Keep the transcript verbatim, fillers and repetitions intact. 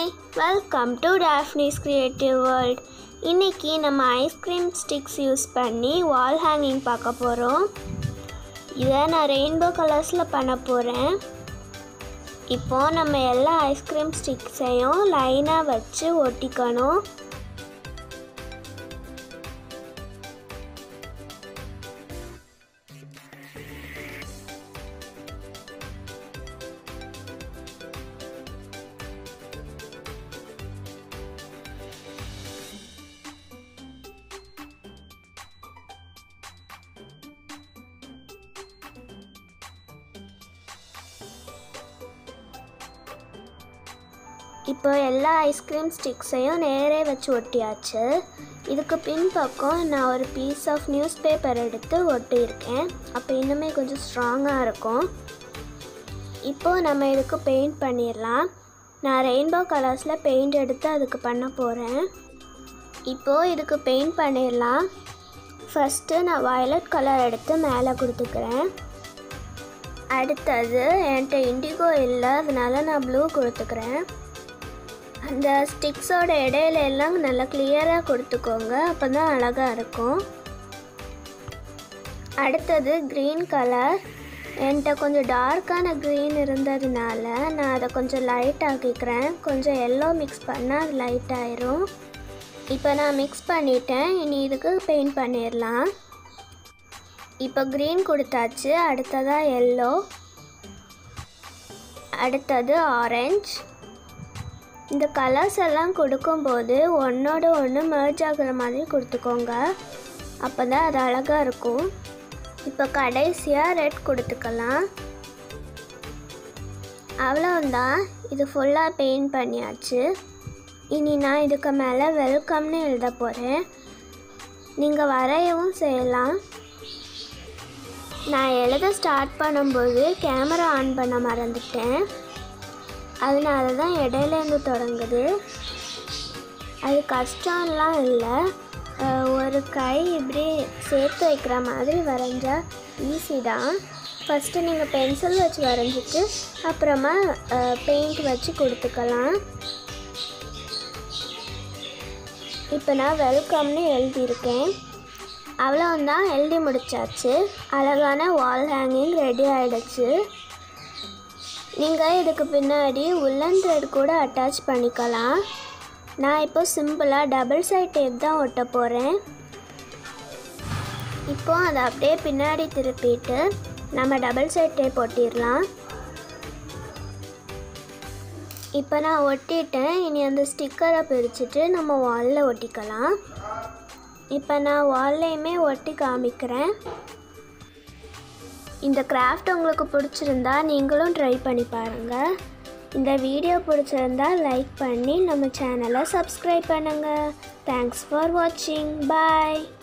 Hi, welcome to Daphne's Creative World. இன்னைக்கு நம்ம ice cream sticks use பண்ணி வால் ஹேங்கிங் பார்க்க போகிறோம். இதை நான் ரெயின்போ கலர்ஸில் பண்ண போகிறேன். இப்போது நம்ம எல்லா ஐஸ்கிரீம் ஸ்டிக்ஸையும் லைனாக வச்சு ஒட்டிக்கணும். இப்போ எல்லா ஐஸ்கிரீம் ஸ்டிக்ஸையும் நேரே வச்சு ஒட்டியாச்சு. இதுக்கு பின்பக்கம் நான் ஒரு பீஸ் ஆஃப் நியூஸ் பேப்பர் எடுத்து ஒட்டியிருக்கேன். அப்போ இன்னுமே கொஞ்சம் ஸ்ட்ராங்காக இருக்கும். இப்போது நம்ம இதுக்கு பெயிண்ட் பண்ணிடலாம். நான் ரெயின்போ கலர்ஸில் பெயிண்ட் எடுத்து அதுக்கு பண்ண போகிறேன். இப்போது இதுக்கு பெயிண்ட் பண்ணிடலாம். ஃபஸ்ட்டு நான் வயலட் கலர் எடுத்து மேலே கொடுத்துக்கிறேன். அடுத்தது என்கிட்ட இண்டிகோ இல்லை, அதனால நான் ப்ளூ கொடுத்துக்கிறேன். அந்த ஸ்டிக்ஸோட இடையில எல்லாம் நல்லா கிளியராக கொடுத்துக்கோங்க, அப்போ தான் அழகாக இருக்கும். அடுத்தது க்ரீன் கலர். என்கிட்ட கொஞ்சம் டார்க்கான க்ரீன் இருந்ததுனால நான் அதை கொஞ்சம் லைட் ஆக்கிக்கிறேன். கொஞ்சம் எல்லோ மிக்ஸ் பண்ணால் அது லைட் ஆயிரும். இப்போ நான் மிக்ஸ் பண்ணிட்டேன். இனி இதுக்கு பெயிண்ட் பண்ணிடலாம். இப்போ க்ரீன் கொடுத்தாச்சு. அடுத்ததாக எல்லோ, அடுத்தது ஆரஞ்ச். இந்த கலர்ஸ் எல்லாம் கொடுக்கும்போது ஒன்றோட ஒன்று மெர்ஜ் ஆகிற மாதிரி கொடுத்துக்கோங்க, அப்போ தான் அது அழகாக இருக்கும். இப்போ கடைசியாக ரெட் கொடுத்துக்கலாம். அவ்வளோந்தான், இது ஃபுல்லாக பெயிண்ட் பண்ணியாச்சு. இனி நான் இதுக்கு மேலே வெல்கம்னு எழுத போகிறேன். நீங்கள் வரையவும் செய்யலாம். நான் எழுத ஸ்டார்ட் பண்ணும்போது கேமரா ஆன் பண்ண மறந்துட்டேன், அதனால தான் இடையிலேருந்து தொடங்குது. அது கஷ்டம்லாம் இல்லை. ஒரு கை இப்படி சேர்த்து வைக்கிற மாதிரி வரைஞ்சால் ஈஸி தான். ஃபஸ்ட்டு நீங்கள் பென்சில் வச்சு வரைஞ்சிட்டு அப்புறமா பெயிண்ட் வச்சு கொடுத்துக்கலாம். இப்போ நான் வெல்கம்னு எழுதியிருக்கேன். அவ்வளோந்தான், எழுதி முடித்தாச்சு. அழகான வால் ஹேங்கிங் ரெடி ஆகிடுச்சு. நீங்கள் இதுக்கு பின்னாடி உல்லன் த்ரெட் கூட அட்டாச் பண்ணிக்கலாம். நான் இப்போ சிம்பிளாக டபுள் சைட் டேப் தான் ஒட்ட போகிறேன். இப்போது அதை அப்படியே பின்னாடி திருப்பிட்டு நம்ம டபுள் சைட் டேப் ஒட்டிடலாம். இப்போ நான் ஒட்டிட்டேன். இனி அந்த ஸ்டிக்கரை பிரிச்சுட்டு நம்ம வாலில் ஒட்டிக்கலாம். இப்போ நான் வால்லையுமே ஒட்டி காமிக்கிறேன். இந்த கிராஃப்ட் உங்களுக்கு பிடிச்சிருந்தா நீங்களும் ட்ரை பண்ணி பாருங்கள். இந்த வீடியோ பிடிச்சிருந்தா லைக் பண்ணி நம்ம சேனலை சப்ஸ்கிரைப் பண்ணுங்கள். தேங்க்ஸ் ஃபார் வாட்சிங். பாய்.